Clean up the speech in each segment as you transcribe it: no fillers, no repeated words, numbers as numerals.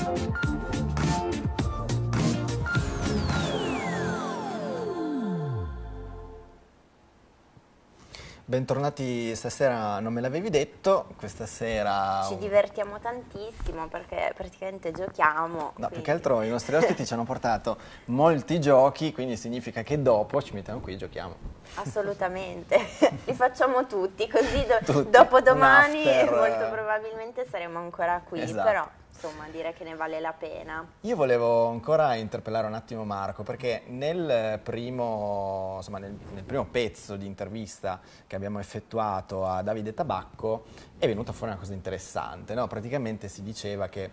Bentornati stasera, non me l'avevi detto, questa sera... Ci divertiamo tantissimo perché praticamente giochiamo. No, più quindi... che altro i nostri ospiti ci hanno portato molti giochi, quindi significa che dopo ci mettiamo qui e giochiamo. Assolutamente, li facciamo tutti, così Tutti, un dopodomani after, molto probabilmente saremo ancora qui, però esatto. insomma direi che ne vale la pena. Io volevo ancora interpellare un attimo Marco, perché nel primo, insomma, nel primo pezzo di intervista che abbiamo effettuato a Davide Tabacco è venuta fuori una cosa interessante, no? Praticamente si diceva che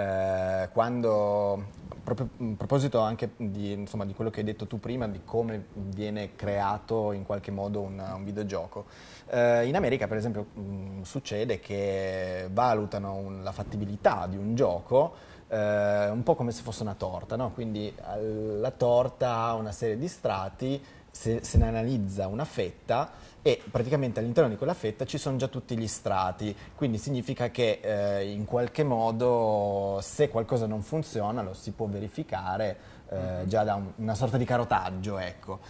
quando, proprio a proposito anche di, insomma, di quello che hai detto tu prima, di come viene creato in qualche modo un videogioco, in America per esempio succede che valutano la fattibilità di un gioco un po' come se fosse una torta, no? Quindi la torta ha una serie di strati, se ne analizza una fetta e praticamente all'interno di quella fetta ci sono già tutti gli strati, quindi significa che in qualche modo se qualcosa non funziona lo si può verificare già da una sorta di carotaggio, ecco.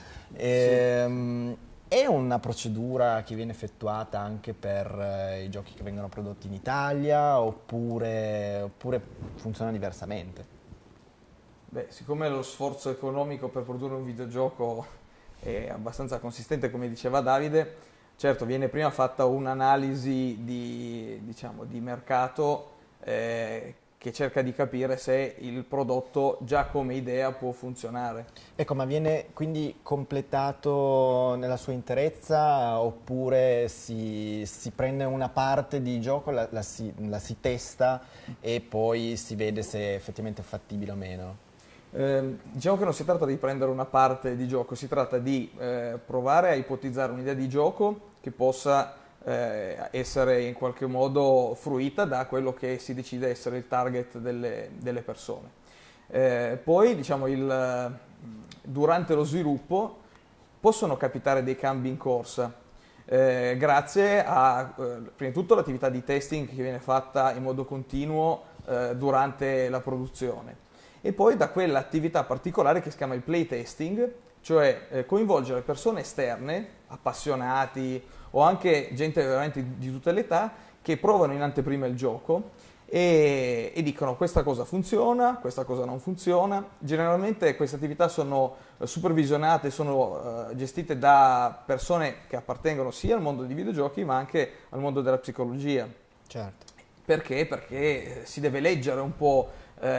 Sì. È una procedura che viene effettuata anche per i giochi che vengono prodotti in Italia oppure funziona diversamente? Beh, siccome lo sforzo economico per produrre un videogioco è abbastanza consistente, come diceva Davide, certo viene prima fatta un'analisi diciamo, di mercato che cerca di capire se il prodotto già come idea può funzionare. Ecco, ma viene quindi completato nella sua interezza oppure si prende una parte di gioco, la si testa e poi si vede se effettivamente è fattibile o meno? Diciamo che non si tratta di prendere una parte di gioco, si tratta di provare a ipotizzare un'idea di gioco che possa essere in qualche modo fruita da quello che si decide essere il target delle persone. Poi, diciamo, durante lo sviluppo possono capitare dei cambi in corsa, grazie a, prima di tutto, l'attività di testing che viene fatta in modo continuo durante la produzione e poi da quell'attività particolare che si chiama il playtesting, cioè coinvolgere persone esterne, appassionati o anche gente veramente di tutte le età che provano in anteprima il gioco e dicono questa cosa funziona, questa cosa non funziona. Generalmente queste attività sono supervisionate, sono gestite da persone che appartengono sia al mondo dei videogiochi ma anche al mondo della psicologia. Certo. Perché? Perché si deve leggere un po'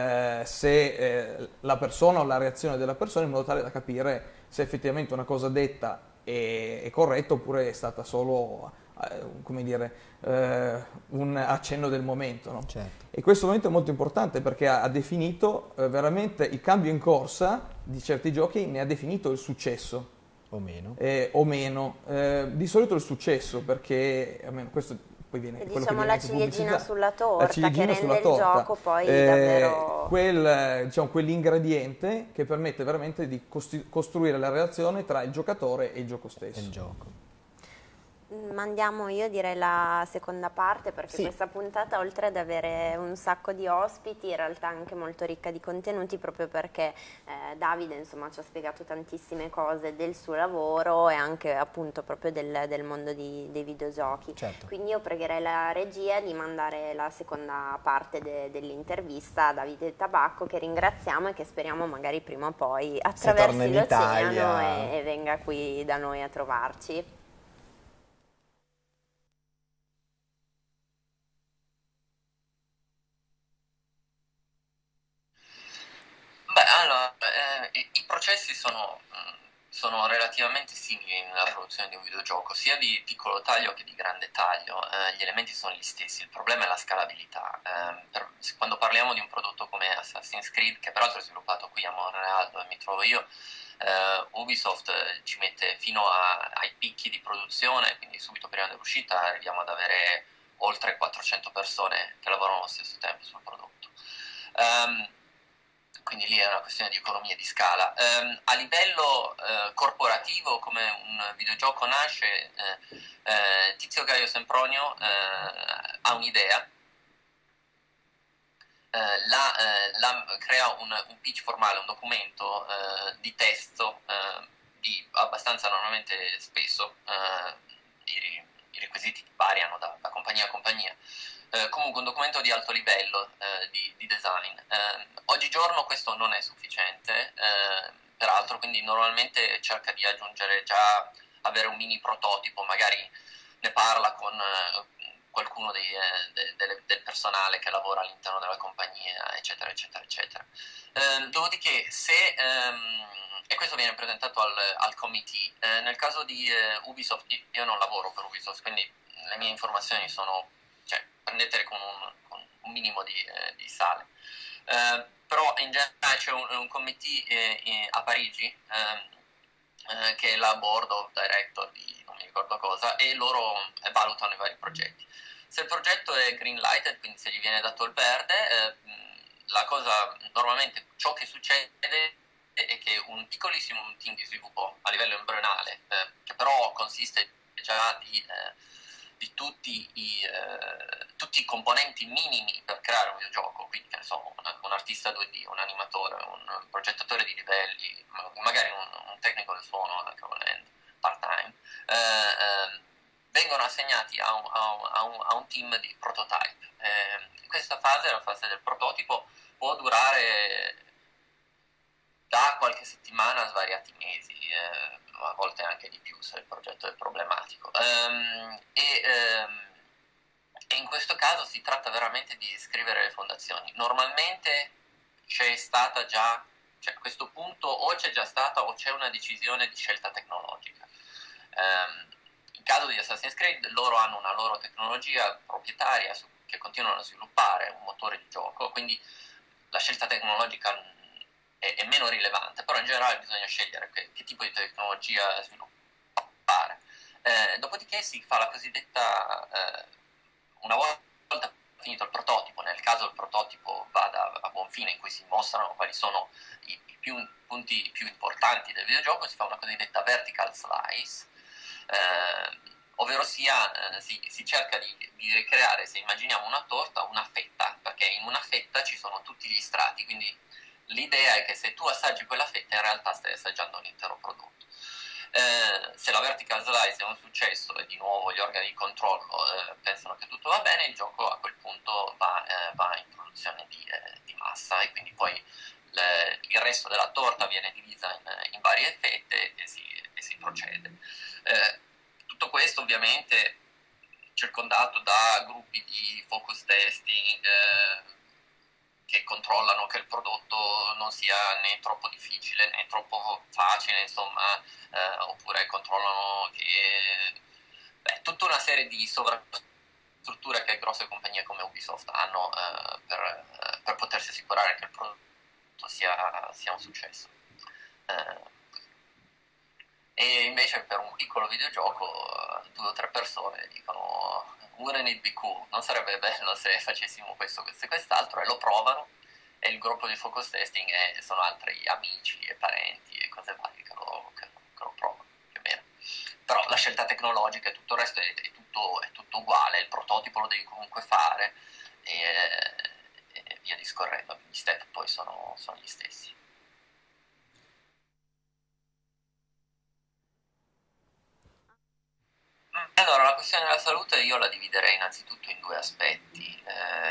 se la persona o la reazione della persona in modo tale da capire se effettivamente una cosa detta è corretta oppure è stata solo come dire, un accenno del momento. No? Certo. E questo momento è molto importante perché ha definito veramente il cambio in corsa di certi giochi, ne ha definito il successo. O meno. O meno. Di solito il successo perché, almeno questo poi viene E quello che diciamo viene la anche ciliegina pubblicizzato, sulla la torta che ciliegina rende sulla il torta, gioco poi davvero... diciamo, quell'ingrediente che permette veramente di costruire la relazione tra il giocatore e il gioco È stesso. il gioco. Mandiamo, io direi, la seconda parte perché Sì. questa puntata, oltre ad avere un sacco di ospiti, in realtà è anche molto ricca di contenuti proprio perché Davide insomma ci ha spiegato tantissime cose del suo lavoro e anche appunto proprio del mondo dei videogiochi. Certo. Quindi io pregherei la regia di mandare la seconda parte dell'intervista a Davide Tabacco, che ringraziamo e che speriamo magari prima o poi torna attraversi in l'oceano Italia. e venga qui da noi a trovarci. Beh, allora, i processi sono relativamente simili nella produzione di un videogioco, sia di piccolo taglio che di grande taglio. Gli elementi sono gli stessi, il problema è la scalabilità. Quando parliamo di un prodotto come Assassin's Creed, che peraltro è sviluppato qui a Montreal, dove mi trovo io, Ubisoft ci mette fino ai picchi di produzione, quindi subito prima dell'uscita arriviamo ad avere oltre 400 persone che lavorano allo stesso tempo sul prodotto. Quindi lì è una questione di economia di scala. A livello corporativo, come un videogioco nasce, Tizio Caio Sempronio ha un'idea crea un pitch formale, un documento di testo abbastanza normalmente spesso, i requisiti variano da compagnia a compagnia, comunque un documento di alto livello di design. Oggigiorno questo non è sufficiente, peraltro, quindi normalmente cerca di aggiungere avere un mini prototipo, magari ne parla con qualcuno del personale che lavora all'interno della compagnia, eccetera, eccetera, eccetera. Dopodiché, e questo viene presentato al committee, nel caso di Ubisoft, io non lavoro per Ubisoft, quindi le mie informazioni sono, cioè, prendetele con un minimo di sale. Però in generale c'è un committee a Parigi, che è la board of director di non mi ricordo cosa, e loro valutano i vari progetti. Se il progetto è green lighted, quindi se gli viene dato il verde, la cosa, normalmente ciò che succede è che un piccolissimo team di sviluppo a livello embrionale, che però consiste già di tutti i componenti minimi per creare un videogioco, quindi che ne so, un artista 2D, un animatore, un progettatore di livelli, magari un tecnico del suono anche volendo, part-time, vengono assegnati a un team di prototype. Questa fase, la fase del prototipo, può durare da qualche settimana a svariati mesi, a volte anche di più se il progetto è problematico. E in questo caso si tratta veramente di scrivere le fondazioni. Normalmente c'è stata già, cioè a questo punto o c'è già stata o c'è una decisione di scelta tecnologica. In caso di Assassin's Creed, loro hanno una loro tecnologia proprietaria che continuano a sviluppare, un motore di gioco, quindi la scelta tecnologica è meno rilevante, però in generale bisogna scegliere che tipo di tecnologia sviluppare. Dopodiché si fa la cosiddetta, una volta finito il prototipo, nel caso il prototipo vada a buon fine, in cui si mostrano quali sono i punti più importanti del videogioco, si fa una cosiddetta vertical slice, ovvero sia si cerca di ricreare, se immaginiamo una torta, una fetta, perché in una fetta ci sono tutti gli strati, quindi l'idea è che se tu assaggi quella fetta in realtà stai assaggiando l'intero prodotto. Se la vertical slice è un successo e di nuovo gli organi di controllo pensano che tutto va bene, il gioco a quel punto va in produzione di massa, e quindi poi il resto della torta viene divisa in varie fette e si procede. Tutto questo ovviamente circondato da gruppi di focus testing che controllano che il prodotto non sia né troppo difficile né troppo facile, insomma, oppure controllano che tutta una serie di sovrastrutture che grosse compagnie come Ubisoft hanno per potersi assicurare che il prodotto sia un successo. E invece per un piccolo videogioco 2 o 3 persone dicono wouldn't it be cool, non sarebbe bello se facessimo questo, questo e quest'altro, e lo provano, e il gruppo di focus testing sono altri amici e parenti e cose varie che lo provano, più o meno. Però la scelta tecnologica e tutto il resto è tutto uguale, il prototipo lo devi comunque fare e via discorrendo, gli step poi sono gli stessi. Allora, la questione della salute io la dividerei innanzitutto in 2 aspetti.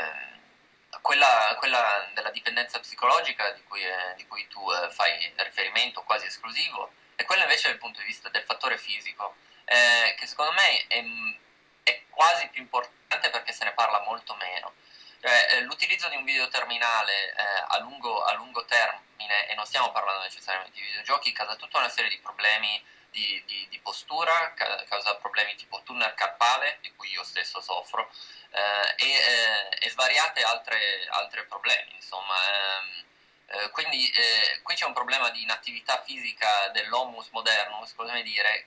Quella della dipendenza psicologica di cui tu fai riferimento quasi esclusivo, e quella invece dal punto di vista del fattore fisico, che secondo me è quasi più importante perché se ne parla molto meno. Cioè, l'utilizzo di un videoterminale a lungo termine, e non stiamo parlando necessariamente di videogiochi, causa tutta una serie di problemi di postura, causa problemi tipo tunnel carpale, di cui io stesso soffro, e svariate altre problemi, insomma. Quindi qui c'è un problema di inattività fisica dell'homus modernus, come dire,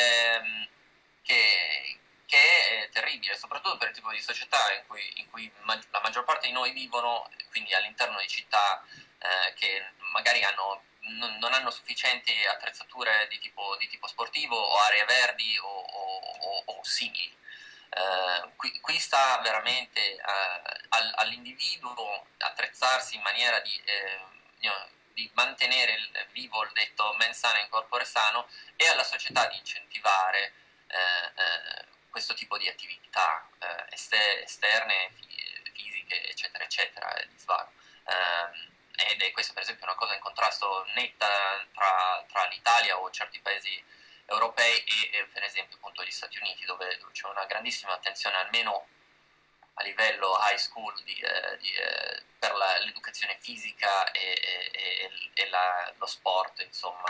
che è terribile, soprattutto per il tipo di società in cui la maggior parte di noi vivono, quindi all'interno di città che magari non hanno sufficienti attrezzature di tipo sportivo o aree verdi o simili. Qui sta veramente all'individuo attrezzarsi in maniera di mantenere vivo il detto mens sana in corpore sano, e alla società di incentivare questo tipo di attività esterne, fisiche, eccetera, eccetera, di svago. Ed è questo per esempio una cosa in contrasto netta tra l'Italia o certi paesi europei e per esempio appunto gli Stati Uniti, dove c'è una grandissima attenzione, almeno a livello high school, per l'educazione fisica e lo sport, insomma.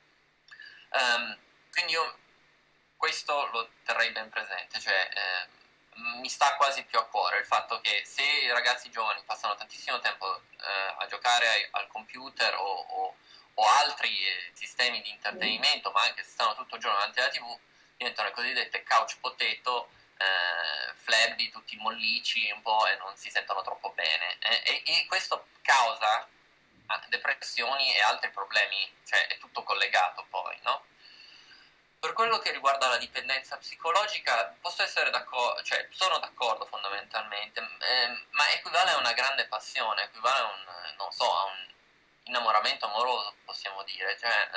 Quindi io questo lo terrei ben presente, cioè mi sta quasi più a cuore il fatto che se i ragazzi giovani passano tantissimo tempo a giocare al computer o altri sistemi di intrattenimento, ma anche se stanno tutto il giorno davanti alla TV, diventano le cosiddette couch potato, flabby, tutti mollicci un po' e non si sentono troppo bene. E questo causa depressioni e altri problemi, cioè è tutto collegato poi, no? Per quello che riguarda la dipendenza psicologica, posso essere d'accordo, cioè sono d'accordo fondamentalmente, ma equivale a una grande passione, equivale a non so, a un innamoramento amoroso, possiamo dire,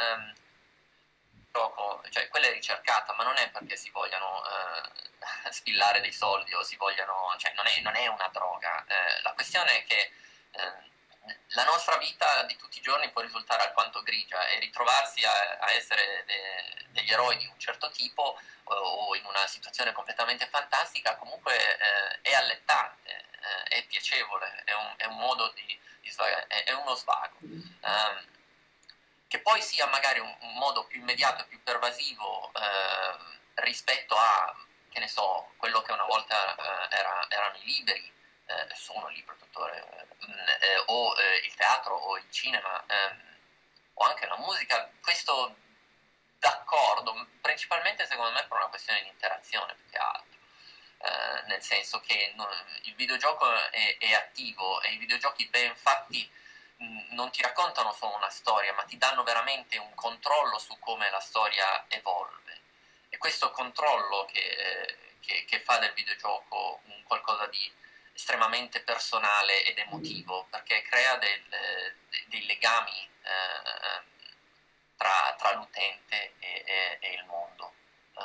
cioè quella è ricercata, ma non è perché si vogliano spillare dei soldi o si vogliano, cioè non è una droga. La questione è che la nostra vita di tutti i giorni può risultare alquanto grigia, e ritrovarsi a essere degli eroi di un certo tipo o in una situazione completamente fantastica comunque è allettante, è piacevole, è un modo di svagare, è uno svago. Che poi sia magari un modo più immediato e più pervasivo rispetto a, che ne so, quello che una volta erano i libri, sono il libro tuttora, o il teatro o il cinema, o anche la musica, questo d'accordo, principalmente secondo me per una questione di interazione più che altro, nel senso che il videogioco è attivo, e i videogiochi ben fatti non ti raccontano solo una storia, ma ti danno veramente un controllo su come la storia evolve, e questo controllo che fa del videogioco un qualcosa di estremamente personale ed emotivo, perché crea dei legami tra l'utente e il mondo.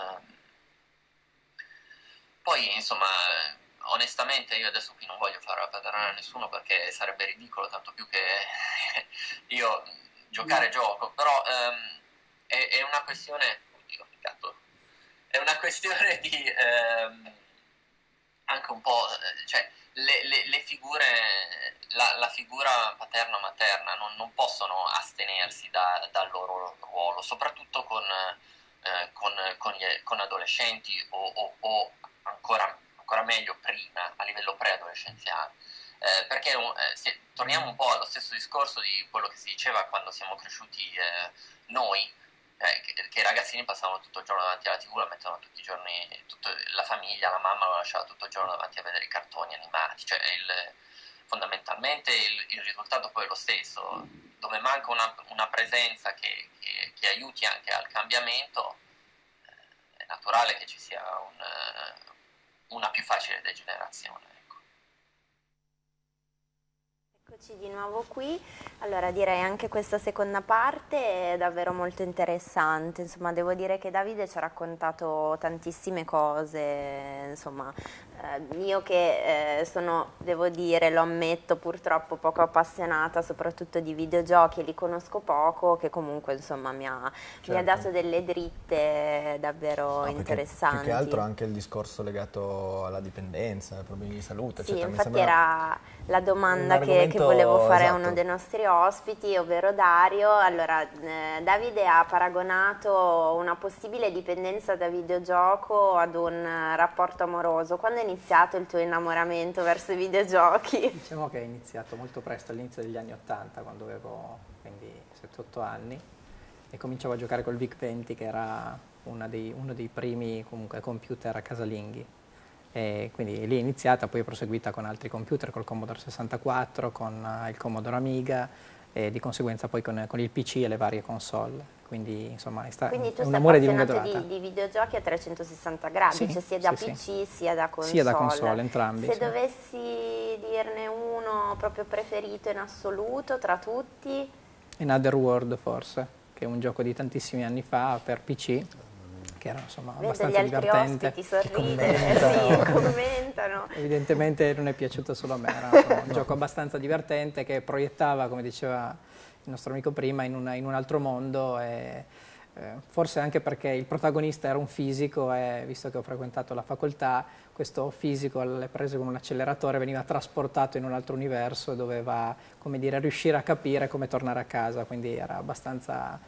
Poi insomma, onestamente io adesso qui non voglio far appadronare a nessuno perché sarebbe ridicolo, tanto più che io giocare gioco, però è una questione, oddio, che gatto, è una questione di anche un po', cioè le figure, la figura paterno-materna non possono astenersi dal loro ruolo, soprattutto con adolescenti o ancora meglio prima, a livello preadolescenziale. Perché torniamo un po' allo stesso discorso di quello che si diceva quando siamo cresciuti noi, che i ragazzini passavano tutto il giorno davanti alla TV, la mettono tutti i giorni, la famiglia, la mamma lo lasciava tutto il giorno davanti a vedere i cartoni animati, cioè fondamentalmente il risultato poi è lo stesso, dove manca una presenza che aiuti anche al cambiamento, è naturale che ci sia una più facile degenerazione. Eccoci di nuovo qui, allora direi anche questa seconda parte è davvero molto interessante, insomma devo dire che Davide ci ha raccontato tantissime cose, insomma io che sono, devo dire, lo ammetto, purtroppo poco appassionata soprattutto di videogiochi e li conosco poco, che comunque insomma mi ha dato delle dritte davvero interessanti. Più che altro anche il discorso legato alla dipendenza, ai problemi di salute, sì, eccetera. Infatti era la domanda che volevo fare a uno dei nostri ospiti, ovvero Dario. Allora, Davide ha paragonato una possibile dipendenza da videogioco ad un rapporto amoroso. Quando è iniziato il tuo innamoramento verso i videogiochi? Diciamo che è iniziato molto presto, all'inizio degli anni '80, quando avevo quindi 7-8 anni, e cominciavo a giocare col VIC-20, che era uno dei primi comunque computer casalinghi. E quindi lì è iniziata, poi è proseguita con altri computer, col Commodore 64, con il Commodore Amiga, e di conseguenza poi con il PC e le varie console. Quindi insomma Quindi tu è un sei amore di lunga appassionato durata. di videogiochi a 360 gradi, Sì, cioè sia da sì, PC sia da console. Sia da console, entrambi. Se sì. dovessi dirne uno proprio preferito in assoluto tra tutti? Another World forse, che è un gioco di tantissimi anni fa per PC, che era insomma Vedo gli abbastanza altri divertente. ospiti sorridere, sì, commentano. Evidentemente non è piaciuto solo a me, era insomma, un gioco abbastanza divertente che proiettava, come diceva il nostro amico prima, in un altro mondo e forse anche perché il protagonista era un fisico e visto che ho frequentato la facoltà, questo fisico alle prese con un acceleratore veniva trasportato in un altro universo e doveva, come dire, riuscire a capire come tornare a casa, quindi era abbastanza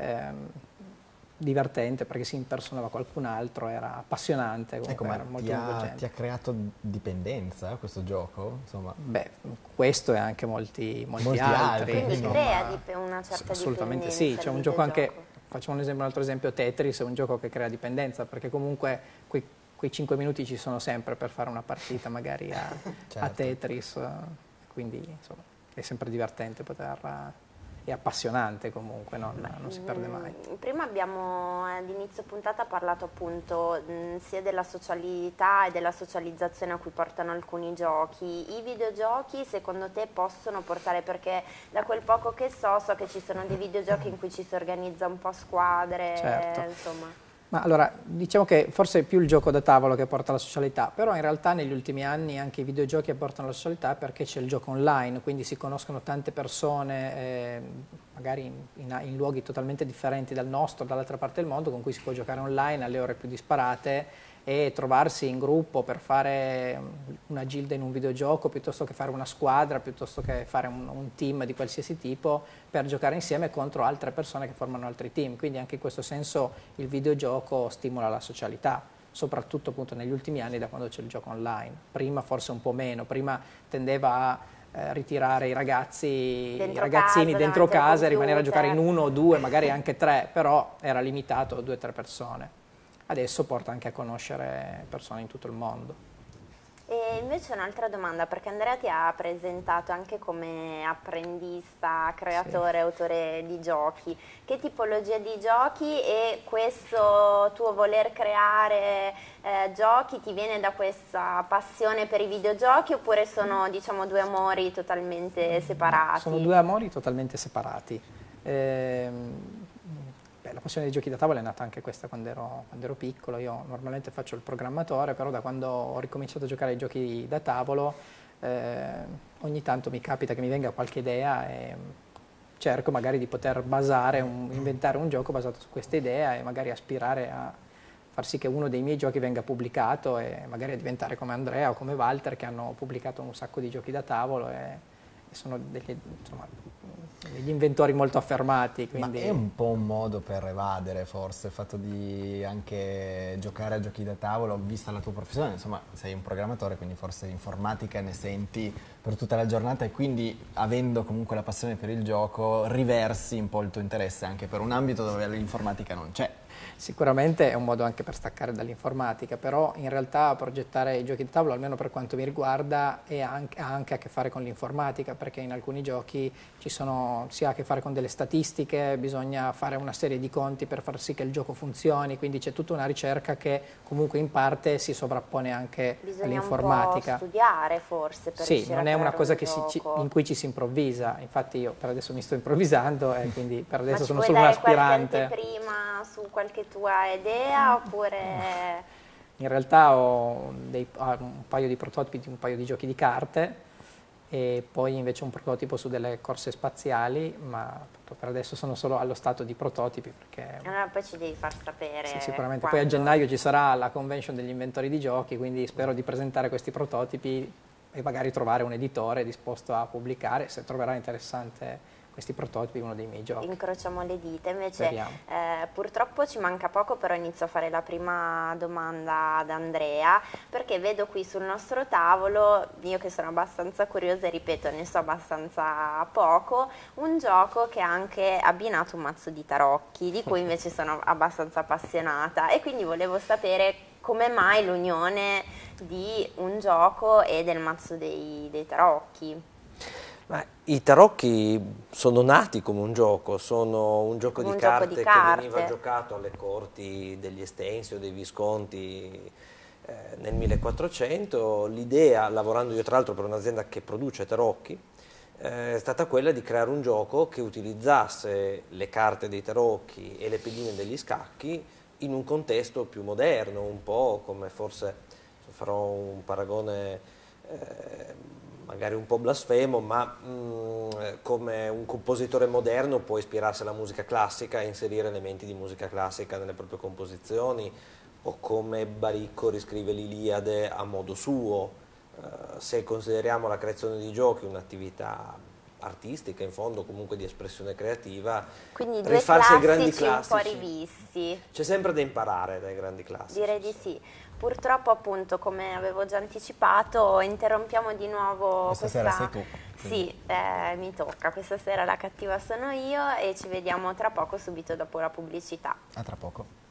divertente perché si impersonava qualcun altro, era appassionante, comunque Ecco, era ma molto ti coinvolgente. ha creato dipendenza questo gioco? Insomma, Beh, questo e anche molti Molti altri. altri, Quindi insomma. crea una certa Assolutamente dipendenza sì, c'è il un gioco anche, videogioco. facciamo un altro esempio, Tetris è un gioco che crea dipendenza perché comunque quei 5 minuti ci sono sempre per fare una partita magari a Certo. Tetris, quindi insomma è sempre divertente è appassionante comunque, non si perde mai. Prima abbiamo ad inizio puntata parlato appunto sia della socialità e della socializzazione a cui portano alcuni giochi. I videogiochi secondo te possono portare, perché da quel poco che so che ci sono dei videogiochi in cui ci si organizza un po' a squadre, Certo. insomma. Ma allora, diciamo che forse è più il gioco da tavolo che porta alla socialità, però in realtà negli ultimi anni anche i videogiochi apportano alla socialità perché c'è il gioco online, quindi si conoscono tante persone, magari in luoghi totalmente differenti dal nostro, dall'altra parte del mondo, con cui si può giocare online alle ore più disparate e trovarsi in gruppo per fare una gilda in un videogioco, piuttosto che fare una squadra, piuttosto che fare un team di qualsiasi tipo, per giocare insieme contro altre persone che formano altri team. Quindi anche in questo senso il videogioco stimola la socialità, soprattutto appunto negli ultimi anni da quando c'è il gioco online. Prima forse un po' meno, prima tendeva a ritirare i ragazzini dentro casa e rimanere a giocare in 1 o 2, magari anche 3, però era limitato a 2 o 3 persone. Adesso porta anche a conoscere persone in tutto il mondo. E invece un'altra domanda, perché Andrea ti ha presentato anche come apprendista, creatore, autore di giochi. Che tipologia di giochi e questo tuo voler creare giochi ti viene da questa passione per i videogiochi oppure sono diciamo due amori totalmente separati? Sono due amori totalmente separati. La passione dei giochi da tavola è nata anche questa quando ero piccolo. Io normalmente faccio il programmatore, però da quando ho ricominciato a giocare ai giochi da tavolo ogni tanto mi capita che mi venga qualche idea e cerco magari di poter inventare un gioco basato su questa idea e magari aspirare a far sì che uno dei miei giochi venga pubblicato e magari a diventare come Andrea o come Walter che hanno pubblicato un sacco di giochi da tavolo e sono degli inventori molto affermati. Quindi... Ma è un po' un modo per evadere forse, il fatto di anche giocare a giochi da tavolo, vista la tua professione, insomma sei un programmatore, quindi forse informatica ne senti per tutta la giornata e quindi avendo comunque la passione per il gioco riversi un po' il tuo interesse anche per un ambito dove l'informatica non c'è. Sicuramente è un modo anche per staccare dall'informatica, però in realtà progettare i giochi di tavolo, almeno per quanto mi riguarda, ha anche a che fare con l'informatica, perché in alcuni giochi si ha a che fare con delle statistiche, bisogna fare una serie di conti per far sì che il gioco funzioni, quindi c'è tutta una ricerca che comunque in parte si sovrappone anche all'informatica. Bisogna un po' studiare forse per sì, riuscire non a è una creare cosa un in cui ci si improvvisa, infatti io per adesso mi sto improvvisando e quindi per adesso Ma sono ci solo un puoi dare aspirante. qualche anteprima su qualche tua idea oppure... In realtà ho un paio di prototipi di un paio di giochi di carte e poi invece un prototipo su delle corse spaziali, ma per adesso sono solo allo stato di prototipi perché... Allora poi ci devi far sapere. Sì, sicuramente. Quando... Poi a gennaio ci sarà la convention degli inventori di giochi, quindi spero di presentare questi prototipi e magari trovare un editore disposto a pubblicare, se troverà interessante questi prototipi, uno dei miei giochi. Incrociamo le dita, invece purtroppo ci manca poco, però inizio a fare la prima domanda ad Andrea, perché vedo qui sul nostro tavolo, io che sono abbastanza curiosa e ripeto ne so abbastanza poco, un gioco che ha anche abbinato un mazzo di tarocchi, di cui invece sono abbastanza appassionata e quindi volevo sapere come mai l'unione di un gioco e del mazzo dei tarocchi. Ma i tarocchi sono nati come un gioco, sono un gioco di carte che veniva giocato alle corti degli Estensi o dei Visconti nel 1400. L'idea, lavorando io tra l'altro per un'azienda che produce tarocchi, è stata quella di creare un gioco che utilizzasse le carte dei tarocchi e le pedine degli scacchi in un contesto più moderno, un po' come forse, farò un paragone magari un po' blasfemo, ma come un compositore moderno può ispirarsi alla musica classica e inserire elementi di musica classica nelle proprie composizioni, o come Baricco riscrive l'Iliade a modo suo. Se consideriamo la creazione di giochi un'attività artistica, in fondo comunque di espressione creativa, quindi due rifarsi ai grandi classici un po' classici, rivisti. c'è sempre da imparare dai grandi classici. Direi di sì. Purtroppo, appunto, come avevo già anticipato, interrompiamo di nuovo Questa sera sei tu. Sì, mi tocca. Questa sera la cattiva sono io e ci vediamo tra poco, subito dopo la pubblicità. A tra poco.